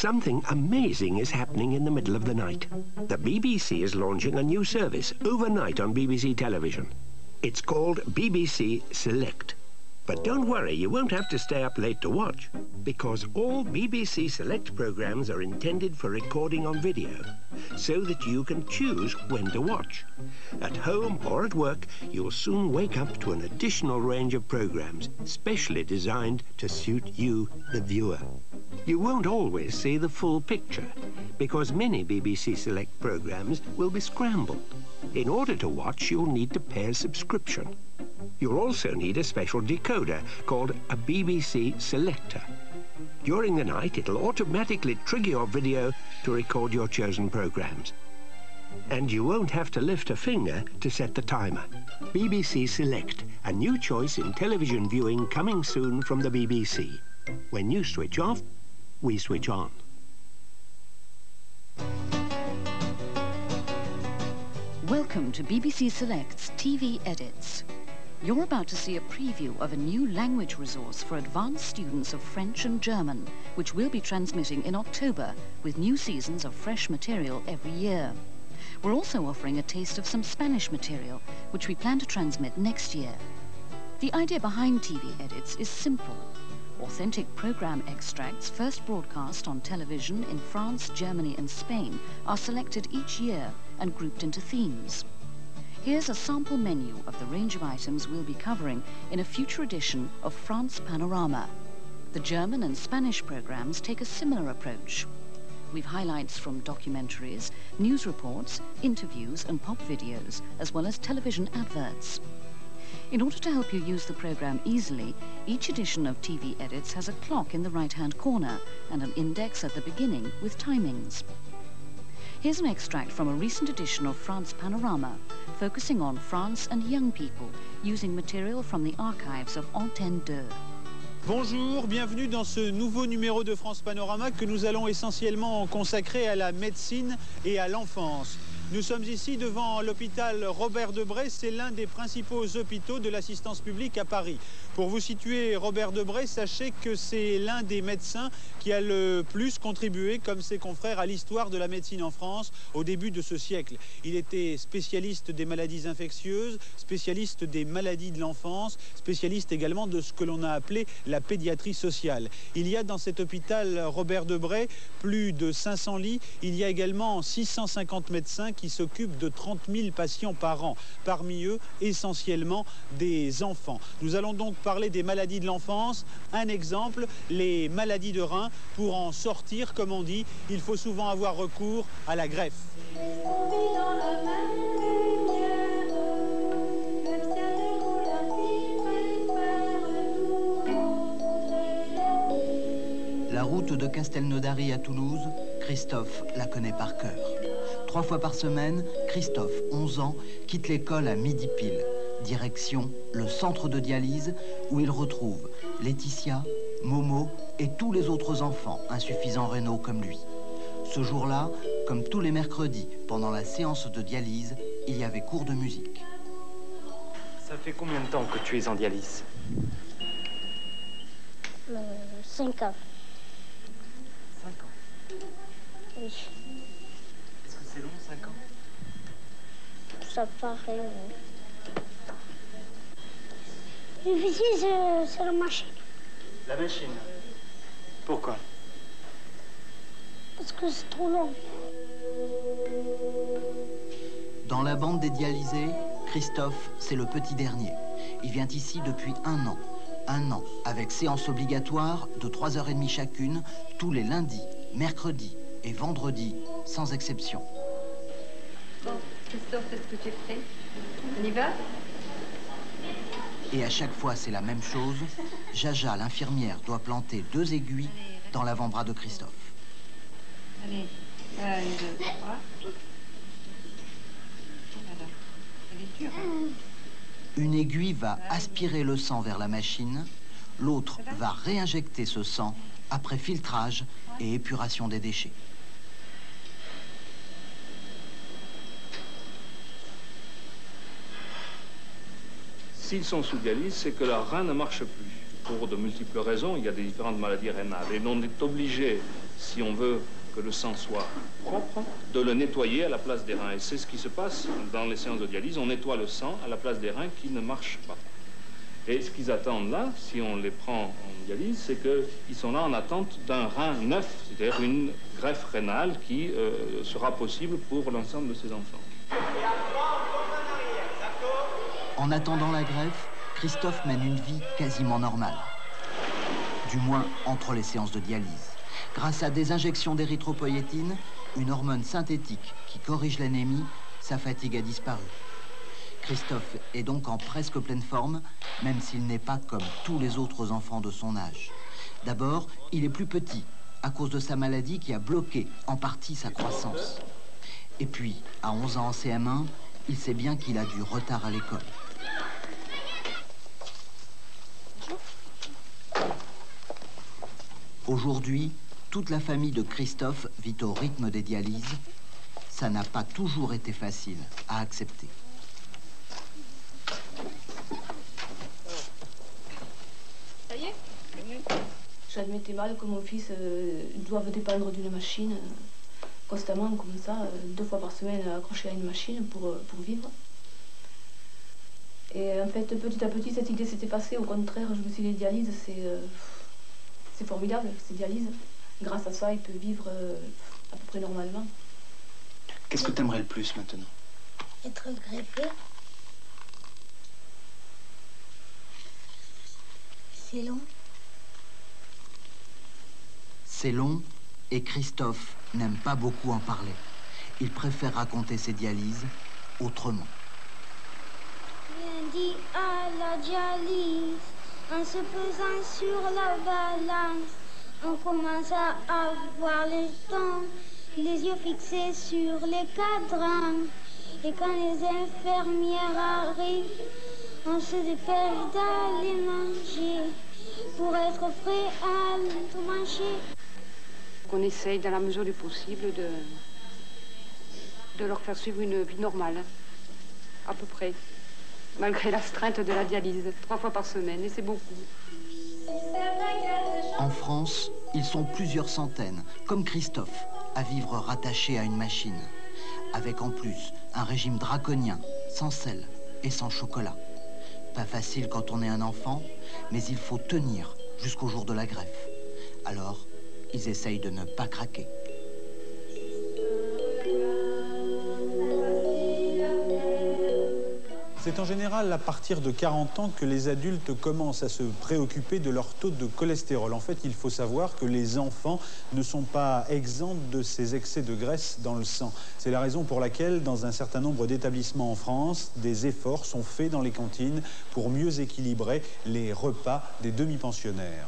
Something amazing is happening in the middle of the night. The BBC is launching a new service overnight on BBC television. It's called BBC Select. But don't worry, you won't have to stay up late to watch, because all BBC Select programmes are intended for recording on video, so that you can choose when to watch. At home or at work, you'll soon wake up to an additional range of programmes, specially designed to suit you, the viewer. You won't always see the full picture, because many BBC Select programmes will be scrambled. In order to watch, you'll need to pay a subscription. You'll also need a special decoder called a BBC Selector. During the night, it'll automatically trigger your video to record your chosen programmes. And you won't have to lift a finger to set the timer. BBC Select, a new choice in television viewing coming soon from the BBC. When you switch off, we switch on. Welcome to BBC Select's TV Edits. You're about to see a preview of a new language resource for advanced students of French and German, which we'll be transmitting in October with new seasons of fresh material every year. We're also offering a taste of some Spanish material, which we plan to transmit next year. The idea behind TV Edits is simple. Authentic program extracts first broadcast on television in France, Germany and Spain are selected each year and grouped into themes. Here's a sample menu of the range of items we'll be covering in a future edition of France Panorama. The German and Spanish programs take a similar approach. We've highlights from documentaries, news reports, interviews and pop videos, as well as television adverts. In order to help you use the program easily, each edition of TV Edits has a clock in the right-hand corner and an index at the beginning with timings. Here's an extract from a recent edition of France Panorama, focusing on France and young people, using material from the archives of Antenne 2. Bonjour, bienvenue dans ce nouveau numéro de France Panorama que nous allons essentiellement consacrer à la médecine et à l'enfance. Nous sommes ici devant l'hôpital Robert Debré, c'est l'un des principaux hôpitaux de l'assistance publique à Paris. Pour vous situer Robert Debré, sachez que c'est l'un des médecins qui a le plus contribué, comme ses confrères, à l'histoire de la médecine en France au début de ce siècle. Il était spécialiste des maladies infectieuses, spécialiste des maladies de l'enfance, spécialiste également de ce que l'on a appelé la pédiatrie sociale. Il y a dans cet hôpital Robert Debré plus de 500 lits. Il y a également 650 médecins qui s'occupent de 30 000 patients par an, parmi eux essentiellement des enfants. Nous allons donc parler des maladies de l'enfance. Un exemple, les maladies de rein. Pour en sortir, comme on dit, il faut souvent avoir recours à la greffe. La route de Castelnaudary à Toulouse, Christophe la connaît par cœur. 3 fois par semaine, Christophe, 11 ans, quitte l'école à midi pile. Direction le centre de dialyse où il retrouve Laetitia, Momo et tous les autres enfants insuffisants rénaux comme lui. Ce jour-là, comme tous les mercredis, pendant la séance de dialyse, il y avait cours de musique. Ça fait combien de temps que tu es en dialyse? 5 ans. 5 ans. Oui. Est-ce que c'est long, 5 ans? Ça paraît... Je vous dis, c'est la machine. La machine? Pourquoi? Parce que c'est trop long. Dans la bande des dialysés, Christophe, c'est le petit dernier. Il vient ici depuis 1 an. 1 an, avec séance obligatoire de 3h30 chacune, tous les lundis, mercredis et vendredis, sans exception. Bon, Christophe, est-ce que tu es prêt? On y va? Et à chaque fois, c'est la même chose. Jaja, l'infirmière, doit planter 2 aiguilles dans l'avant-bras de Christophe. Allez, 1, 2, 3. Voilà. Elle est dure. Une aiguille va aspirer le sang vers la machine, l'autre va réinjecter ce sang après filtrage et épuration des déchets. S'ils sont sous dialyse, c'est que leur rein ne marche plus. Pour de multiples raisons, il y a des différentes maladies rénales. Et on est obligé, si on veut que le sang soit propre, de le nettoyer à la place des reins. Et c'est ce qui se passe dans les séances de dialyse. On nettoie le sang à la place des reins qui ne marchent pas. Et ce qu'ils attendent là, si on les prend en dialyse, c'est qu'ils sont là en attente d'un rein neuf, c'est-à-dire une greffe rénale qui sera possible pour l'ensemble de ces enfants. En attendant la greffe, Christophe mène une vie quasiment normale. Du moins entre les séances de dialyse. Grâce à des injections d'érythropoïétine, une hormone synthétique qui corrige l'anémie, sa fatigue a disparu. Christophe est donc en presque pleine forme, même s'il n'est pas comme tous les autres enfants de son âge. D'abord, il est plus petit, à cause de sa maladie qui a bloqué en partie sa croissance. Et puis, à 11 ans en CM1, il sait bien qu'il a du retard à l'école. Aujourd'hui, toute la famille de Christophe vit au rythme des dialyses. Ça n'a pas toujours été facile à accepter. Ça y est? J'admettais mal que mon fils doive dépendre d'une machine constamment, comme ça, 2 fois par semaine, accroché à une machine pour vivre. Et en fait, petit à petit, cette idée s'est effacée. Au contraire, je me suis dit, les dialyses, c'est formidable, ces dialyses. Grâce à ça, il peut vivre à peu près normalement. Qu'est-ce que tu aimerais le plus maintenant? Être greffé. C'est long. C'est long et Christophe n'aime pas beaucoup en parler. Il préfère raconter ses dialyses autrement. Lundi à la dialyse, en se pesant sur la balance, on commence à avoir le temps, les yeux fixés sur les cadrans. Et quand les infirmières arrivent, on se dépêche d'aller manger pour être prêt à tout manger. On essaye, dans la mesure du possible, de leur faire suivre une vie normale, à peu près, malgré l'astreinte de la dialyse, 3 fois par semaine, et c'est beaucoup. En France, ils sont plusieurs centaines, comme Christophe, à vivre rattachés à une machine, avec en plus un régime draconien, sans sel et sans chocolat. Pas facile quand on est un enfant, mais il faut tenir jusqu'au jour de la greffe. Alors, ils essayent de ne pas craquer. C'est en général à partir de 40 ans que les adultes commencent à se préoccuper de leur taux de cholestérol. En fait, il faut savoir que les enfants ne sont pas exempts de ces excès de graisse dans le sang. C'est la raison pour laquelle, dans un certain nombre d'établissements en France, des efforts sont faits dans les cantines pour mieux équilibrer les repas des demi-pensionnaires.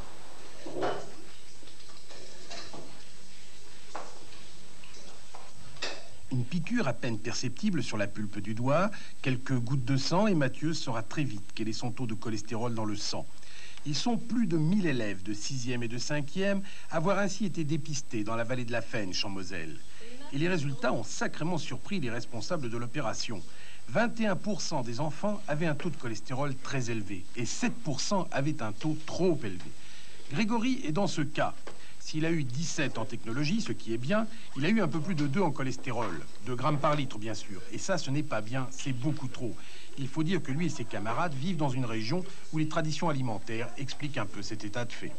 Une piqûre à peine perceptible sur la pulpe du doigt, quelques gouttes de sang et Mathieu saura très vite quel est son taux de cholestérol dans le sang. Ils sont plus de 1000 élèves de 6e et de 5e à avoir ainsi été dépistés dans la vallée de la Fensch en Moselle. Et les résultats ont sacrément surpris les responsables de l'opération. 21% des enfants avaient un taux de cholestérol très élevé et 7% avaient un taux trop élevé. Grégory est dans ce cas. S'il a eu 17 en technologie, ce qui est bien, il a eu un peu plus de 2 en cholestérol. 2 grammes par litre, bien sûr. Et ça, ce n'est pas bien, c'est beaucoup trop. Il faut dire que lui et ses camarades vivent dans une région où les traditions alimentaires expliquent un peu cet état de fait.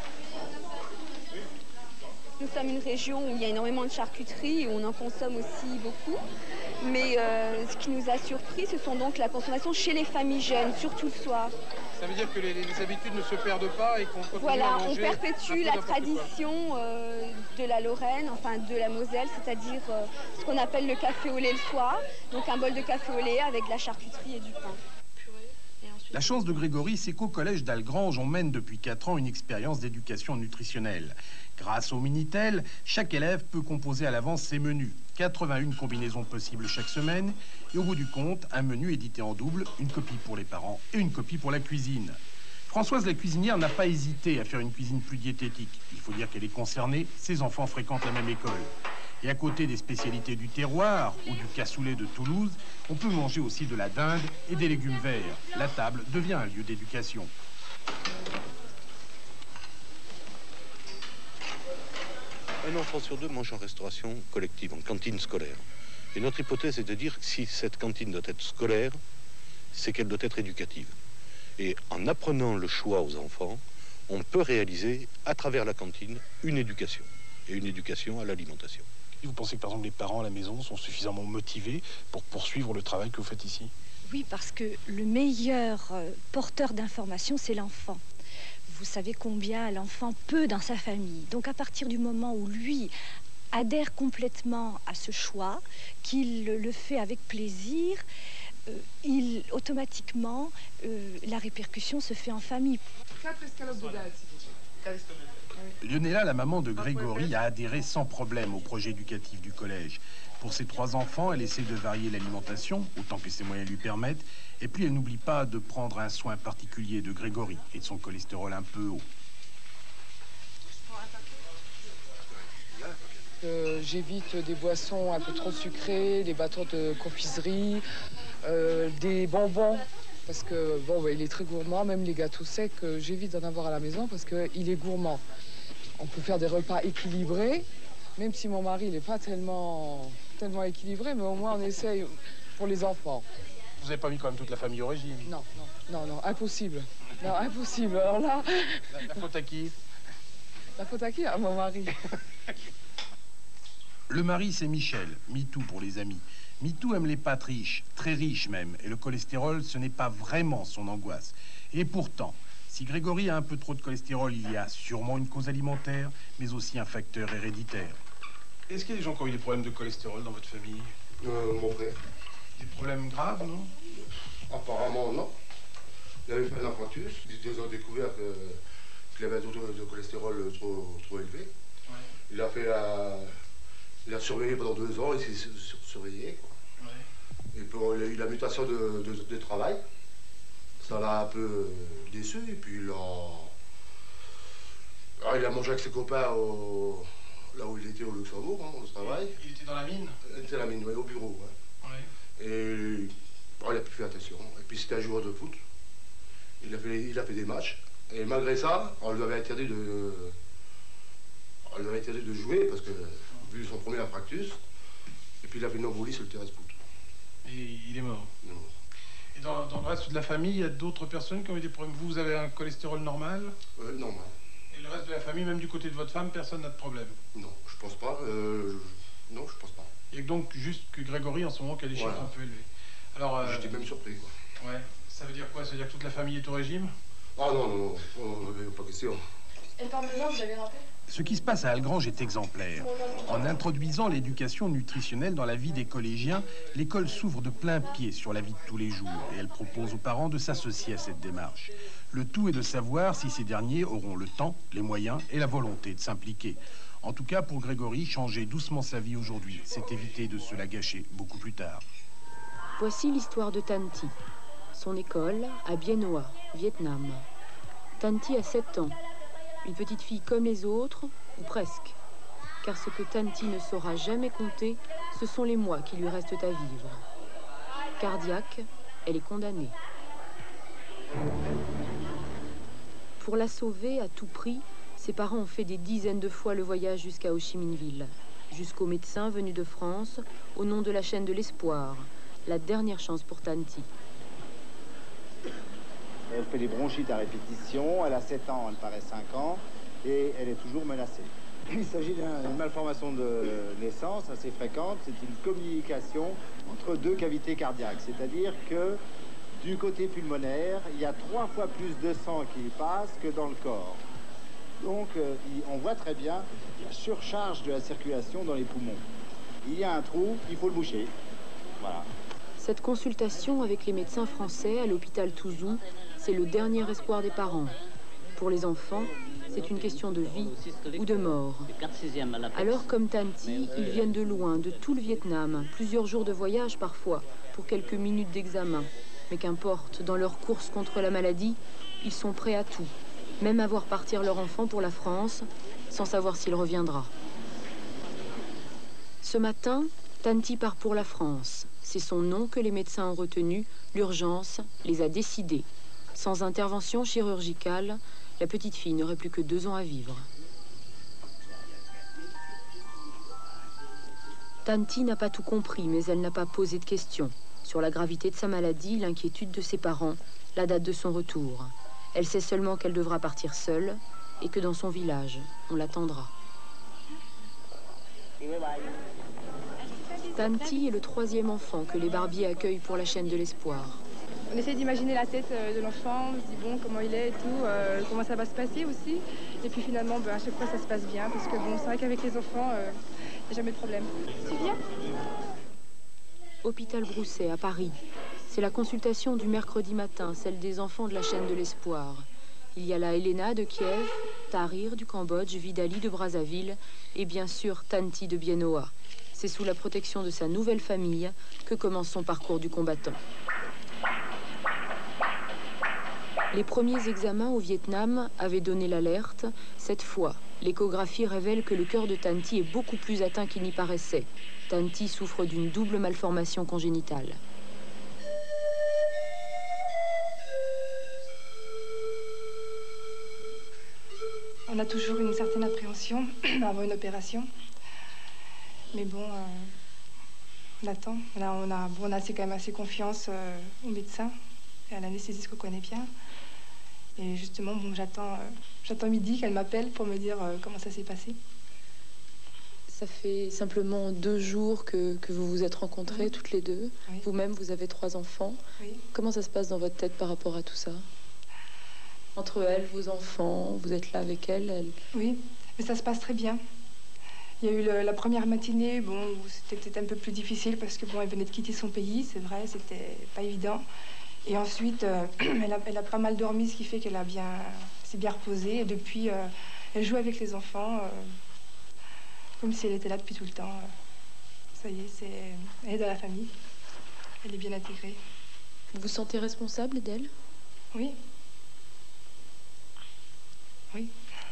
Nous sommes une région où il y a énormément de charcuterie et on en consomme aussi beaucoup. Mais ce qui nous a surpris, ce sont donc la consommation chez les familles jeunes, surtout le soir. Ça veut dire que les habitudes ne se perdent pas et qu'on continue à manger. Voilà, on perpétue la tradition de la Lorraine, enfin de la Moselle, c'est-à-dire ce qu'on appelle le café au lait le soir. Donc un bol de café au lait avec de la charcuterie et du pain. La chance de Grégory, c'est qu'au collège d'Algrange, on mène depuis 4 ans une expérience d'éducation nutritionnelle. Grâce au Minitel, chaque élève peut composer à l'avance ses menus. 81 combinaisons possibles chaque semaine. Et au bout du compte, un menu édité en double, une copie pour les parents et une copie pour la cuisine. Françoise, la cuisinière, n'a pas hésité à faire une cuisine plus diététique. Il faut dire qu'elle est concernée, ses enfants fréquentent la même école. Et à côté des spécialités du terroir ou du cassoulet de Toulouse, on peut manger aussi de la dinde et des légumes verts. La table devient un lieu d'éducation. Un enfant sur deux mange en restauration collective, en cantine scolaire. Et notre hypothèse est de dire que si cette cantine doit être scolaire, c'est qu'elle doit être éducative. Et en apprenant le choix aux enfants, on peut réaliser, à travers la cantine, une éducation. Et une éducation à l'alimentation. Et vous pensez que, par exemple, les parents à la maison sont suffisamment motivés pour poursuivre le travail que vous faites ici? Oui, parce que le meilleur porteur d'informations, c'est l'enfant. Vous savez combien l'enfant peut dans sa famille. Donc, à partir du moment où lui adhère complètement à ce choix, qu'il le fait avec plaisir, automatiquement, la répercussion se fait en famille. Lionella, la maman de Grégory, a adhéré sans problème au projet éducatif du collège. Pour ses 3 enfants, elle essaie de varier l'alimentation, autant que ses moyens lui permettent, et puis elle n'oublie pas de prendre un soin particulier de Grégory et de son cholestérol un peu haut. J'évite des boissons un peu trop sucrées, des bâtons de confiserie, des bonbons, parce que bon, il est très gourmand, même les gâteaux secs, j'évite d'en avoir à la maison parce qu'il est gourmand. On peut faire des repas équilibrés, même si mon mari n'est pas tellement équilibré, mais au moins on essaye pour les enfants. Vous n'avez pas mis quand même toute la famille au régime? Non, non, non, non, impossible. Non, impossible. Alors là... La faute à qui? La faute à qui? À mon mari. Le mari, c'est Michel, MeToo pour les amis. MeToo aime les pâtes riches, très riches même, et le cholestérol, ce n'est pas vraiment son angoisse. Et pourtant, si Grégory a un peu trop de cholestérol, il y a sûrement une cause alimentaire, mais aussi un facteur héréditaire. Est-ce qu'il y a des gens qui ont eu des problèmes de cholestérol dans votre famille? Mon frère. Des problèmes graves, non? Apparemment, non. Il avait fait un infarctus. Ils ont découvert qu'il avait un taux de cholestérol trop élevé. Ouais. Il a surveillé pendant 2 ans, il s'est surveillé. Ouais. Et puis il a eu la mutation de travail. Ça l'a un peu déçu. Et puis il a mangé avec ses copains là où il était au Luxembourg, hein, au travail. Il était dans la mine? Il était dans la mine, oui, au bureau. Ouais. Ouais. Et il a plus fait attention. Et puis c'était un joueur de foot. Il a fait des matchs. Et malgré ça, on lui avait interdit de jouer parce que, vu son premier infarctus, et puis il a fait une embolie sur le terrain de foot. Et il est mort? Il est mort. Et dans le reste de la famille, il y a d'autres personnes qui ont eu des problèmes? Vous avez un cholestérol normal? Normal. Et le reste de la famille, même du côté de votre femme, personne n'a de problème? Non, je pense pas. Non, je pense pas. Il y a donc juste que Grégory, en ce moment, qui a des chiffres un peu élevés. Alors, j'étais même surpris, quoi. Ouais. Ça veut dire quoi? Ça veut dire que toute la famille est au régime? Ah non, pas question. Et le parmesan, vous avez rappelé? Ce qui se passe à Algrange est exemplaire. En introduisant l'éducation nutritionnelle dans la vie des collégiens, l'école s'ouvre de plein pied sur la vie de tous les jours et elle propose aux parents de s'associer à cette démarche. Le tout est de savoir si ces derniers auront le temps, les moyens et la volonté de s'impliquer. En tout cas, pour Grégory, changer doucement sa vie aujourd'hui, c'est éviter de se la gâcher beaucoup plus tard. Voici l'histoire de Tanti. Son école à Bien Hoa, Vietnam. Tanti a 7 ans. Une petite fille comme les autres, ou presque. Car ce que Tanti ne saura jamais compter, ce sont les mois qui lui restent à vivre. Cardiaque, elle est condamnée. Pour la sauver à tout prix, ses parents ont fait des dizaines de fois le voyage jusqu'à Ho Chi Minh Ville, jusqu'au médecin venu de France, au nom de la chaîne de l'espoir, la dernière chance pour Tanti. Elle fait des bronchites à répétition, elle a 7 ans, elle paraît 5 ans, et elle est toujours menacée. Il s'agit d'une malformation de naissance assez fréquente, c'est une communication entre 2 cavités cardiaques, c'est-à-dire que du côté pulmonaire, il y a 3 fois plus de sang qui passe que dans le corps. Donc on voit très bien la surcharge de la circulation dans les poumons. Il y a un trou, il faut le boucher. Voilà. Cette consultation avec les médecins français à l'hôpital Touzou, c'est le dernier espoir des parents. Pour les enfants, c'est une question de vie ou de mort. Alors, comme Tanti, ils viennent de loin, de tout le Vietnam, plusieurs jours de voyage parfois, pour quelques minutes d'examen. Mais qu'importe, dans leur course contre la maladie, ils sont prêts à tout, même à voir partir leur enfant pour la France, sans savoir s'il reviendra. Ce matin, Tanti part pour la France. C'est son nom que les médecins ont retenu. L'urgence les a décidés. Sans intervention chirurgicale, la petite fille n'aurait plus que 2 ans à vivre. Tanti n'a pas tout compris, mais elle n'a pas posé de questions. Sur la gravité de sa maladie, l'inquiétude de ses parents, la date de son retour. Elle sait seulement qu'elle devra partir seule et que dans son village, on l'attendra. Tanti est le 3e enfant que les Barbier accueillent pour la chaîne de l'espoir. On essaie d'imaginer la tête de l'enfant, on se dit bon, comment il est et tout, comment ça va se passer aussi. Et puis finalement, à chaque fois, ça se passe bien, parce que bon, c'est vrai qu'avec les enfants, il n'y a jamais de problème. Tu viens ? Hôpital Broussais, à Paris. C'est la consultation du mercredi matin, celle des enfants de la chaîne de l'espoir. Il y a là Elena de Kiev, Tahrir du Cambodge, Vidali de Brazzaville et bien sûr Tanti de Bienoa. C'est sous la protection de sa nouvelle famille que commence son parcours du combattant. Les premiers examens au Vietnam avaient donné l'alerte. Cette fois, l'échographie révèle que le cœur de Tanti est beaucoup plus atteint qu'il n'y paraissait. Tanti souffre d'une double malformation congénitale. On a toujours une certaine appréhension avant une opération. Mais bon, on attend. On a assez, quand même assez confiance au médecin et à l'anesthésiste qu'on connaît bien. Et justement, bon, j'attends midi qu'elle m'appelle pour me dire comment ça s'est passé. Ça fait simplement 2 jours que vous vous êtes rencontrées toutes les deux. Oui. Vous-même, vous avez 3 enfants. Oui. Comment ça se passe dans votre tête par rapport à tout ça? Entre elles, vos enfants, vous êtes là avec elles, Oui, mais ça se passe très bien. Il y a eu la première matinée, bon, où c'était peut-être un peu plus difficile parce que bon, elle venait de quitter son pays, c'est vrai, c'était pas évident. Et ensuite, elle a pas mal dormi, ce qui fait qu'elle s'est bien reposée. Et depuis, elle joue avec les enfants, comme si elle était là depuis tout le temps. Ça y est, elle est dans la famille. Elle est bien intégrée. Vous vous sentez responsable d'elle? Oui. Oui.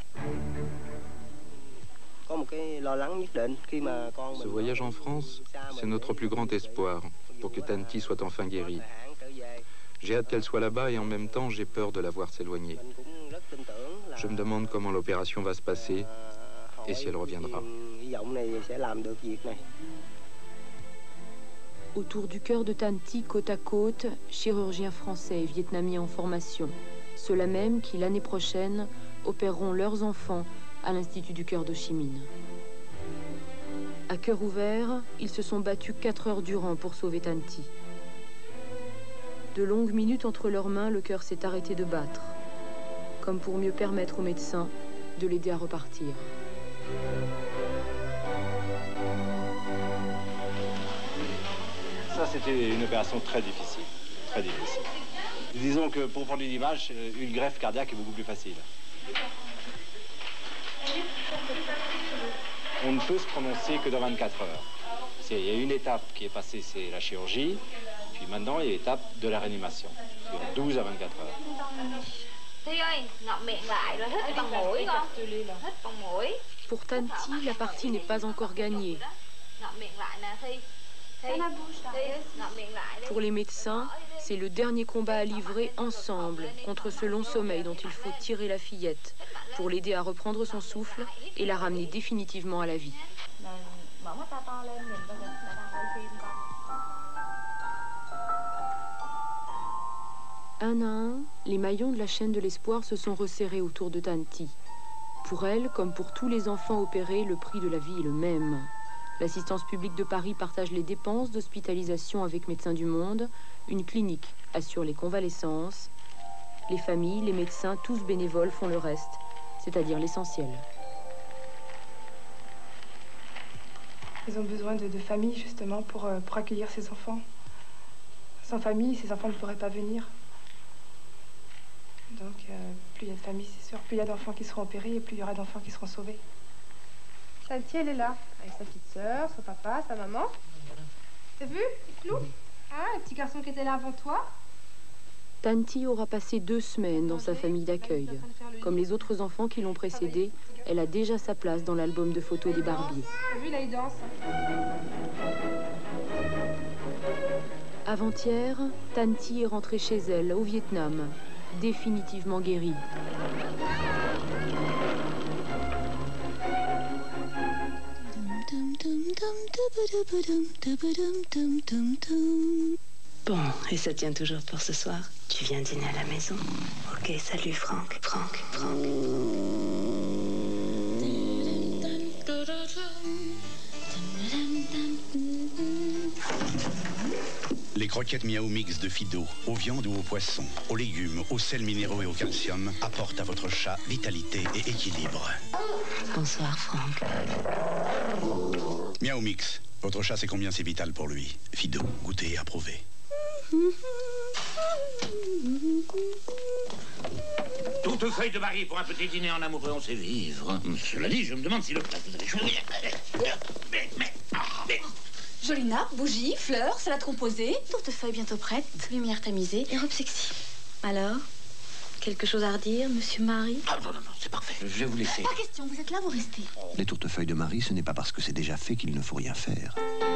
Ce voyage en France, c'est notre plus grand espoir pour que Tanti soit enfin guérie. J'ai hâte qu'elle soit là-bas et en même temps, j'ai peur de la voir s'éloigner. Je me demande comment l'opération va se passer et si elle reviendra. Autour du cœur de Tanti, côte à côte, chirurgiens français et vietnamiens en formation. Ceux-là même qui, l'année prochaine, opéreront leurs enfants à l'Institut du cœur d'Ho Chi Minh. À cœur ouvert, ils se sont battus 4 heures durant pour sauver Tanti. De longues minutes entre leurs mains, le cœur s'est arrêté de battre, comme pour mieux permettre aux médecins de l'aider à repartir. Ça, c'était une opération très difficile, très difficile. Disons que pour prendre une image, une greffe cardiaque est beaucoup plus facile. On ne peut se prononcer que dans 24 heures. Il y a une étape qui est passée, c'est la chirurgie, puis maintenant il y a l'étape de la réanimation, de 12 à 24 heures. Pour Tanti, la partie n'est pas encore gagnée. Pour les médecins, c'est le dernier combat à livrer ensemble contre ce long sommeil dont il faut tirer la fillette pour l'aider à reprendre son souffle et la ramener définitivement à la vie. Un à un, les maillons de la chaîne de l'espoir se sont resserrés autour de Tanti. Pour elle, comme pour tous les enfants opérés, le prix de la vie est le même. L'Assistance publique de Paris partage les dépenses d'hospitalisation avec Médecins du Monde. Une clinique assure les convalescences. Les familles, les médecins, tous bénévoles font le reste, c'est-à-dire l'essentiel. Ils ont besoin de famille, justement, pour accueillir ces enfants. Sans famille, ces enfants ne pourraient pas venir. Donc, plus il y a de familles, c'est sûr, plus il y a d'enfants qui seront opérés et plus il y aura d'enfants qui seront sauvés. Tanti, elle est là, avec sa petite sœur, son papa, sa maman. T'as vu, Flou? Ah, le petit garçon qui était là avant toi. Tanti aura passé 2 semaines dans sa famille d'accueil. Comme les autres enfants qui l'ont précédée, elle a déjà sa place dans l'album de photos des Barbier. T'as vu, là, il danse. Avant-hier, Tanti est rentrée chez elle, au Vietnam, définitivement guérie. Bon, et ça tient toujours pour ce soir? Tu viens dîner à la maison? Ok, salut Franck. Franck. Les croquettes Miao Mix de Fido, aux viandes ou aux poissons, aux légumes, aux sels minéraux et au calcium, apportent à votre chat vitalité et équilibre. Bonsoir Franck. Miao Mix, votre chat sait combien c'est vital pour lui. Fido, goûtez et approuvez. Toute feuille de Marie pour un petit dîner en amoureux, on sait vivre. Cela dit, je me demande si le plat vous avez choisi. Jolie nappe, bougies, fleurs, salade composée. Tourtefeuille bientôt prête, lumière tamisée et robe sexy. Alors, quelque chose à redire, monsieur Marie? Ah non, c'est parfait. Je vais vous laisser. Pas question, vous êtes là, vous restez. Les tourtefeuilles de Marie, ce n'est pas parce que c'est déjà fait qu'il ne faut rien faire.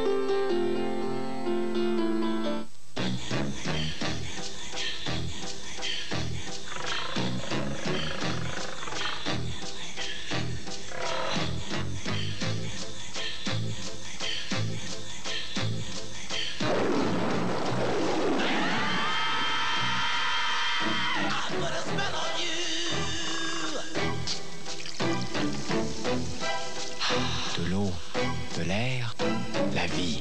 De l'eau, de l'air, la vie.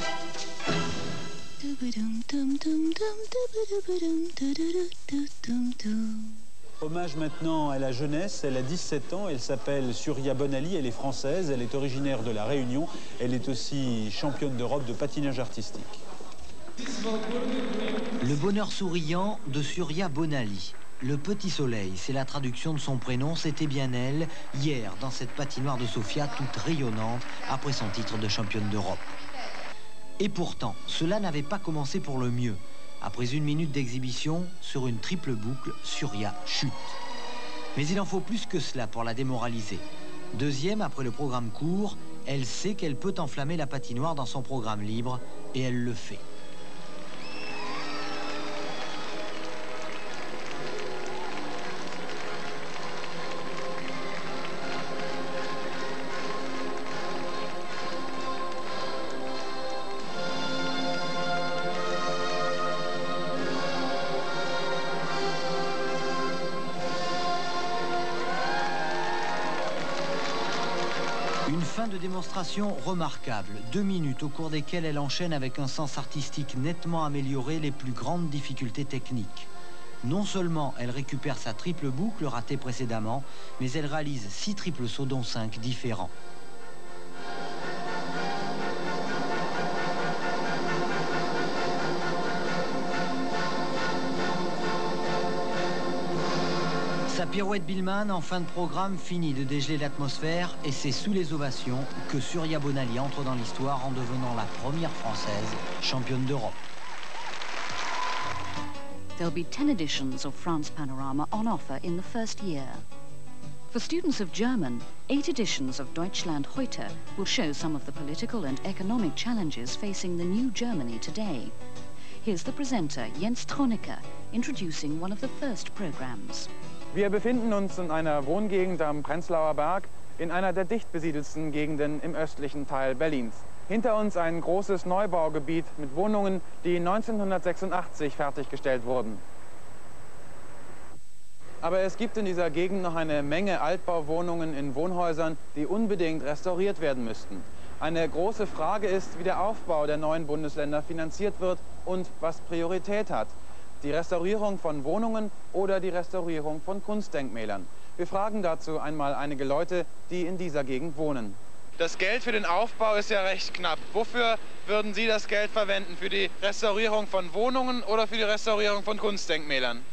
Hommage maintenant à la jeunesse, elle a 17 ans, elle s'appelle Surya Bonali, elle est française, elle est originaire de La Réunion, elle est aussi championne d'Europe de patinage artistique. Le bonheur souriant de Surya Bonali. Le petit soleil, c'est la traduction de son prénom, c'était bien elle, hier, dans cette patinoire de Sofia, toute rayonnante, après son titre de championne d'Europe. Et pourtant, cela n'avait pas commencé pour le mieux. Après 1 minute d'exhibition, sur une triple boucle, Surya chute. Mais il en faut plus que cela pour la démoraliser. Deuxième, après le programme court, elle sait qu'elle peut enflammer la patinoire dans son programme libre, et elle le fait. Une fin de démonstration remarquable, 2 minutes au cours desquelles elle enchaîne avec un sens artistique nettement amélioré les plus grandes difficultés techniques. Non seulement elle récupère sa triple boucle ratée précédemment, mais elle réalise 6 triples sauts dont 5 différents. Sa pirouette Billman en fin de programme finit de dégeler l'atmosphère et c'est sous les ovations que Surya Bonali entre dans l'histoire en devenant la première française championne d'Europe. There'll be 10 editions of France Panorama on offer in the first year. For students of German, 8 editions of Deutschland heute will show some of the political and economic challenges facing the new Germany today. Here's the presenter, Jens Tronecker, introducing one of the first programs. Wir befinden uns in einer Wohngegend am Prenzlauer Berg, in einer der dicht besiedelsten Gegenden im östlichen Teil Berlins. Hinter uns ein großes Neubaugebiet mit Wohnungen, die 1986 fertiggestellt wurden. Aber es gibt in dieser Gegend noch eine Menge Altbauwohnungen in Wohnhäusern, die unbedingt restauriert werden müssten. Eine große Frage ist, wie der Aufbau der neuen Bundesländer finanziert wird und was Priorität hat. Die Restaurierung von Wohnungen oder die Restaurierung von Kunstdenkmälern. Wir fragen dazu einmal einige Leute, die in dieser Gegend wohnen. Das Geld für den Aufbau ist ja recht knapp. Wofür würden Sie das Geld verwenden? Für die Restaurierung von Wohnungen oder für die Restaurierung von Kunstdenkmälern?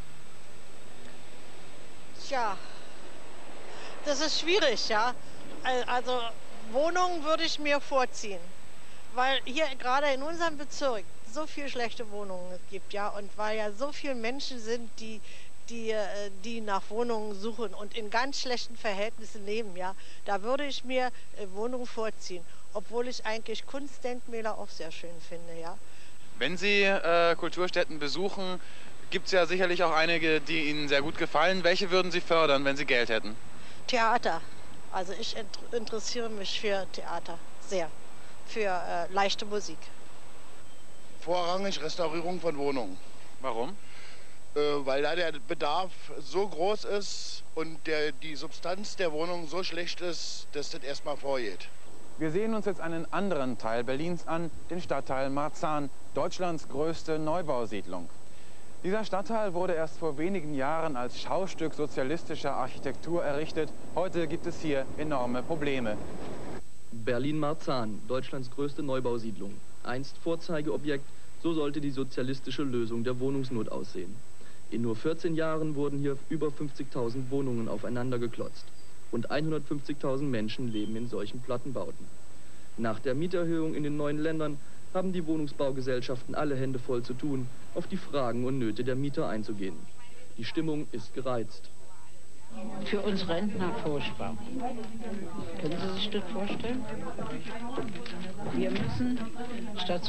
Tja, das ist schwierig, ja. Also Wohnungen würde ich mir vorziehen, weil hier gerade in unserem Bezirk so viele schlechte Wohnungen gibt, ja, und weil ja so viele Menschen sind, die nach Wohnungen suchen und in ganz schlechten Verhältnissen leben, ja, da würde ich mir Wohnungen vorziehen, obwohl ich eigentlich Kunstdenkmäler auch sehr schön finde, ja. Wenn Sie Kulturstätten besuchen, gibt es ja sicherlich auch einige, die Ihnen sehr gut gefallen. Welche würden Sie fördern, wenn Sie Geld hätten? Theater. Also ich interessiere mich für Theater sehr. für leichte Musik. Vorrangig Restaurierung von Wohnungen. Warum? Weil da der Bedarf so groß ist und die Substanz der Wohnung so schlecht ist, dass das erstmal vorgeht. Wir sehen uns jetzt einen anderen Teil Berlins an, den Stadtteil Marzahn, Deutschlands größte Neubausiedlung. Dieser Stadtteil wurde erst vor wenigen Jahren als Schaustück sozialistischer Architektur errichtet. Heute gibt es hier enorme Probleme. Berlin-Marzahn, Deutschlands größte Neubausiedlung. Einst Vorzeigeobjekt, so sollte die sozialistische Lösung der Wohnungsnot aussehen. In nur 14 Jahren wurden hier über 50.000 Wohnungen aufeinander geklotzt. Und 150.000 Menschen leben in solchen Plattenbauten. Nach der Mieterhöhung in den neuen Ländern haben die Wohnungsbaugesellschaften alle Hände voll zu tun, auf die Fragen und Nöte der Mieter einzugehen. Die Stimmung ist gereizt. Für uns Rentner furchtbar. Können Sie sich das vorstellen? Wir müssen statt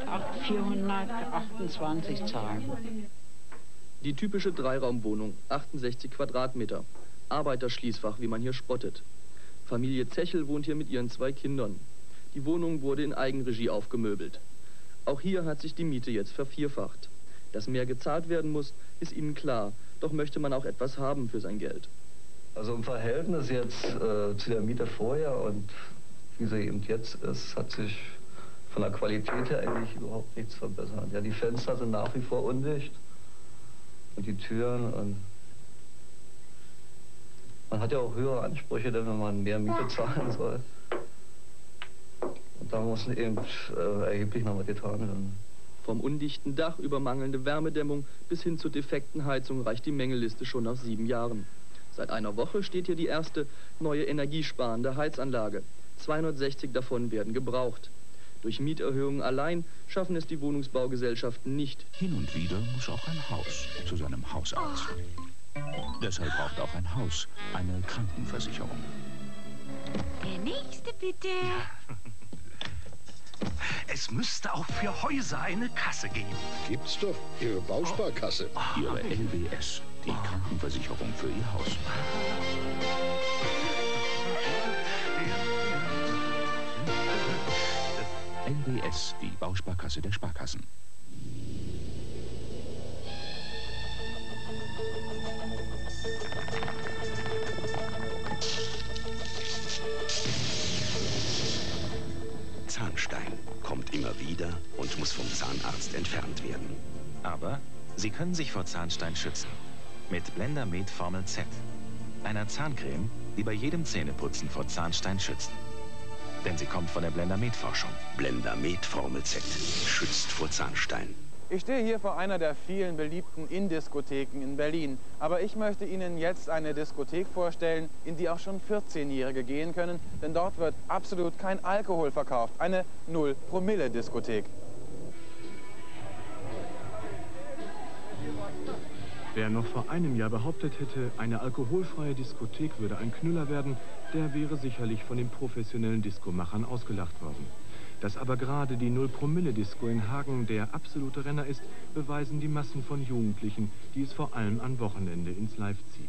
428 zahlen. Die typische Dreiraumwohnung, 68 Quadratmeter. Arbeiterschließfach, wie man hier spottet. Familie Zechel wohnt hier mit ihren 2 Kindern. Die Wohnung wurde in Eigenregie aufgemöbelt. Auch hier hat sich die Miete jetzt vervierfacht. Dass mehr gezahlt werden muss, ist ihnen klar. Doch möchte man auch etwas haben für sein Geld. Also im Verhältnis jetzt zu der Miete vorher und wie sie eben jetzt ist, hat sich von der Qualität her eigentlich überhaupt nichts verbessert. Ja, die Fenster sind nach wie vor undicht und die Türen und man hat ja auch höhere Ansprüche, denn wenn man mehr Miete zahlen soll. Und da muss eben erheblich noch was getan werden. Vom undichten Dach über mangelnde Wärmedämmung bis hin zur defekten Heizung reicht die Mängelliste schon nach 7 Jahren. Seit einer Woche steht hier die erste neue energiesparende Heizanlage. 260 davon werden gebraucht. Durch Mieterhöhungen allein schaffen es die Wohnungsbaugesellschaften nicht. Hin und wieder muss auch ein Haus zu seinem Hausarzt. Deshalb braucht auch ein Haus eine Krankenversicherung. Der nächste, bitte. Ja. Es müsste auch für Häuser eine Kasse geben. Gibt's doch. Ihre Bausparkasse. Ihre LWS, die Krankenversicherung für Ihr Haus. LWS, die Bausparkasse der Sparkassen. Zahnstein kommt immer wieder und muss vom Zahnarzt entfernt werden. Aber Sie können sich vor Zahnstein schützen. Mit Blendermed Formel Z. Einer Zahncreme, die bei jedem Zähneputzen vor Zahnstein schützt. Denn sie kommt von der Blendermed-Forschung. Blendermed Formel Z schützt vor Zahnstein. Ich stehe hier vor einer der vielen beliebten Indiskotheken in Berlin. Aber ich möchte Ihnen jetzt eine Diskothek vorstellen, in die auch schon 14-Jährige gehen können. Denn dort wird absolut kein Alkohol verkauft. Eine 0-Promille-Diskothek. Wer noch vor einem Jahr behauptet hätte, eine alkoholfreie Diskothek würde ein Knüller werden, der wäre sicherlich von den professionellen Diskomachern ausgelacht worden. Dass aber gerade die 0-Promille-Disco in Hagen der absolute Renner ist, beweisen die Massen von Jugendlichen, die es vor allem am Wochenende ins Live zieht.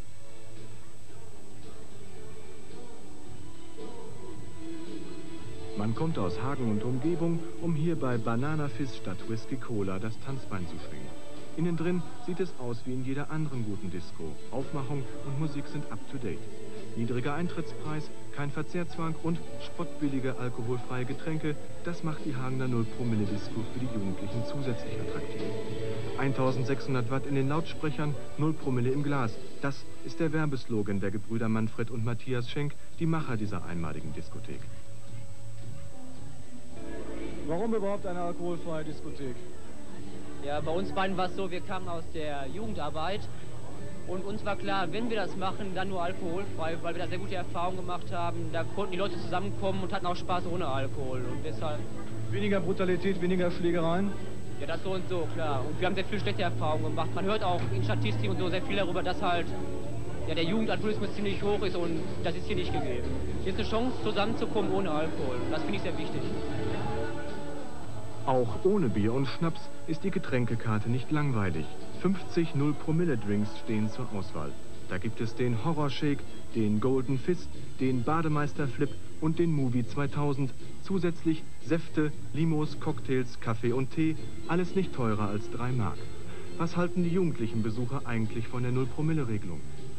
Man kommt aus Hagen und Umgebung, um hier bei Banana Fizz statt Whisky Cola das Tanzbein zu schwingen. Innen drin sieht es aus wie in jeder anderen guten Disco. Aufmachung und Musik sind up-to-date. Niedriger Eintrittspreis, kein Verzehrzwang und spottbillige alkoholfreie Getränke, das macht die Hagener 0-Promille-Disco für die Jugendlichen zusätzlich attraktiv. 1600 Watt in den Lautsprechern, 0 Promille im Glas. Das ist der Werbeslogan der Gebrüder Manfred und Matthias Schenk, die Macher dieser einmaligen Diskothek. Warum überhaupt eine alkoholfreie Diskothek? Ja, bei uns beiden war es so, wir kamen aus der Jugendarbeit und uns war klar, wenn wir das machen, dann nur alkoholfrei, weil wir da sehr gute Erfahrungen gemacht haben. Da konnten die Leute zusammenkommen und hatten auch Spaß ohne Alkohol und deshalb... Weniger Brutalität, weniger Schlägereien? Ja, das so und so, klar. Und wir haben sehr viel schlechte Erfahrungen gemacht. Man hört auch in Statistiken und so sehr viel darüber, dass halt ja, der Jugendalkoholismus ziemlich hoch ist und das ist hier nicht gegeben. Hier ist eine Chance, zusammenzukommen ohne Alkohol. Das finde ich sehr wichtig. Auch ohne Bier und Schnaps ist die Getränkekarte nicht langweilig. 50 0-Promille-Drinks stehen zur Auswahl. Da gibt es den Horrorshake, den Golden Fist, den Bademeister-Flip und den Movie 2000. Zusätzlich Säfte, Limos, Cocktails, Kaffee und Tee. Alles nicht teurer als 3 Mark. Was halten die jugendlichen Besucher eigentlich von der 0-Promille-Regelung?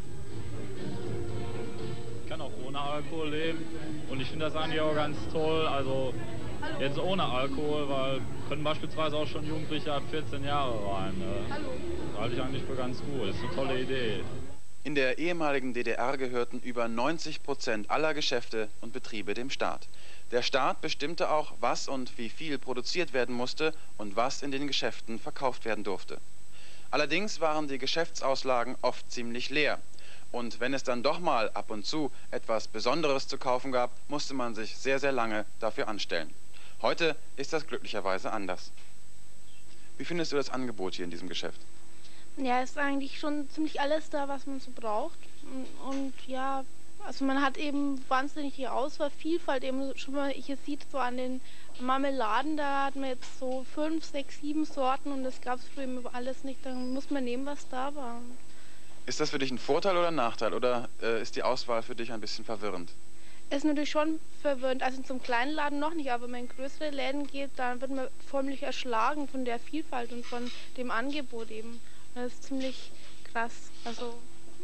Ich kann auch ohne Alkohol leben und ich finde das eigentlich auch ganz toll. Also jetzt ohne Alkohol, weil können beispielsweise auch schon Jugendliche ab 14 Jahre rein. Das halte ich eigentlich für ganz gut. Das ist eine tolle Idee. In der ehemaligen DDR gehörten über 90% aller Geschäfte und Betriebe dem Staat. Der Staat bestimmte auch, was und wie viel produziert werden musste und was in den Geschäften verkauft werden durfte. Allerdings waren die Geschäftsauslagen oft ziemlich leer. Und wenn es dann doch mal ab und zu etwas Besonderes zu kaufen gab, musste man sich sehr, sehr lange dafür anstellen. Heute ist das glücklicherweise anders. Wie findest du das Angebot hier in diesem Geschäft? Ja, ist eigentlich schon ziemlich alles da, was man so braucht. Und ja, also man hat eben wahnsinnig die Auswahl, Vielfalt eben schon mal, hier sieht so an den Marmeladen, da hat man jetzt so 5, 6, 7 Sorten und das gab es früher alles nicht, dann muss man nehmen, was da war. Ist das für dich ein Vorteil oder ein Nachteil oder ist die Auswahl für dich ein bisschen verwirrend? Es ist natürlich schon verwirrend, also zum kleinen Laden noch nicht, aber wenn man in größere Läden geht, dann wird man förmlich erschlagen von der Vielfalt und von dem Angebot eben. Das ist ziemlich krass. Also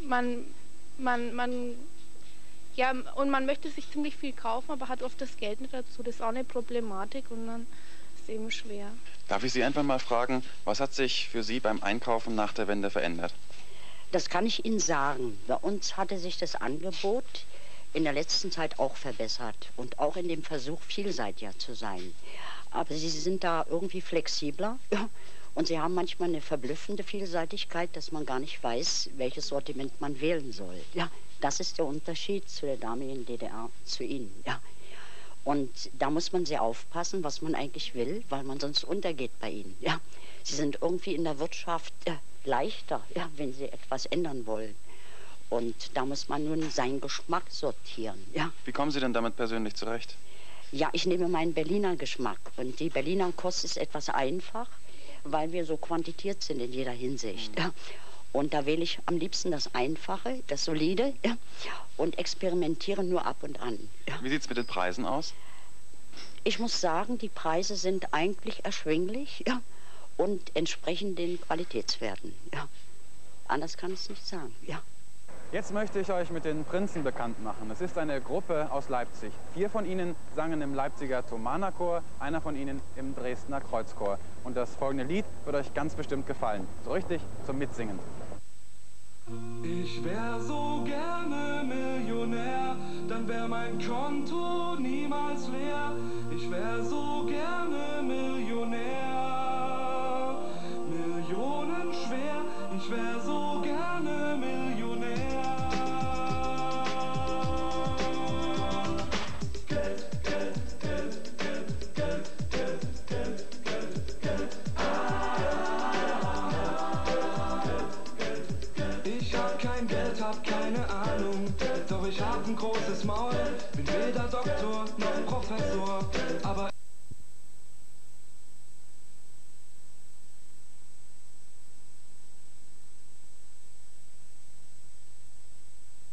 ja, und man möchte sich ziemlich viel kaufen, aber hat oft das Geld nicht dazu. Das ist auch eine Problematik und dann ist es eben schwer. Darf ich Sie einfach mal fragen, was hat sich für Sie beim Einkaufen nach der Wende verändert? Das kann ich Ihnen sagen. Bei uns hatte sich das Angebot in der letzten Zeit auch verbessert und auch in dem Versuch, vielseitiger zu sein. Aber Sie sind da irgendwie flexibler. Ja. Und sie haben manchmal eine verblüffende Vielseitigkeit, dass man gar nicht weiß, welches Sortiment man wählen soll. Ja, das ist der Unterschied zu der damaligen DDR, zu Ihnen. Ja. Und da muss man sehr aufpassen, was man eigentlich will, weil man sonst untergeht bei Ihnen. Ja. Sie sind irgendwie in der Wirtschaft leichter, ja, wenn Sie etwas ändern wollen. Und da muss man nun seinen Geschmack sortieren. Ja. Wie kommen Sie denn damit persönlich zurecht? Ja, ich nehme meinen Berliner Geschmack. Und die Berliner Kost ist etwas einfach, weil wir so quantitiert sind in jeder Hinsicht. Ja. Und da wähle ich am liebsten das Einfache, das Solide, ja, und experimentiere nur ab und an. Ja. Wie sieht es mit den Preisen aus? Ich muss sagen, die Preise sind eigentlich erschwinglich, ja, und entsprechen den Qualitätswerten. Ja. Anders kann ich es nicht sagen. Ja. Jetzt möchte ich euch mit den Prinzen bekannt machen. Es ist eine Gruppe aus Leipzig. 4 von ihnen sangen im Leipziger Thomanerchor, einer von ihnen im Dresdner Kreuzchor. Und das folgende Lied wird euch ganz bestimmt gefallen. So richtig zum Mitsingen. Ich wär so gerne Millionär, dann wär mein Konto niemals leer. Ich wär so gerne Millionär, millionenschwer. Ich wär so gerne Millionär. Geld, Geld, Geld, Geld, Geld, Geld, Geld, Geld, Geld. Ich hab kein Geld, hab keine Ahnung, doch ich hab ein großes Maul. Bin weder Doktor noch Professor, aber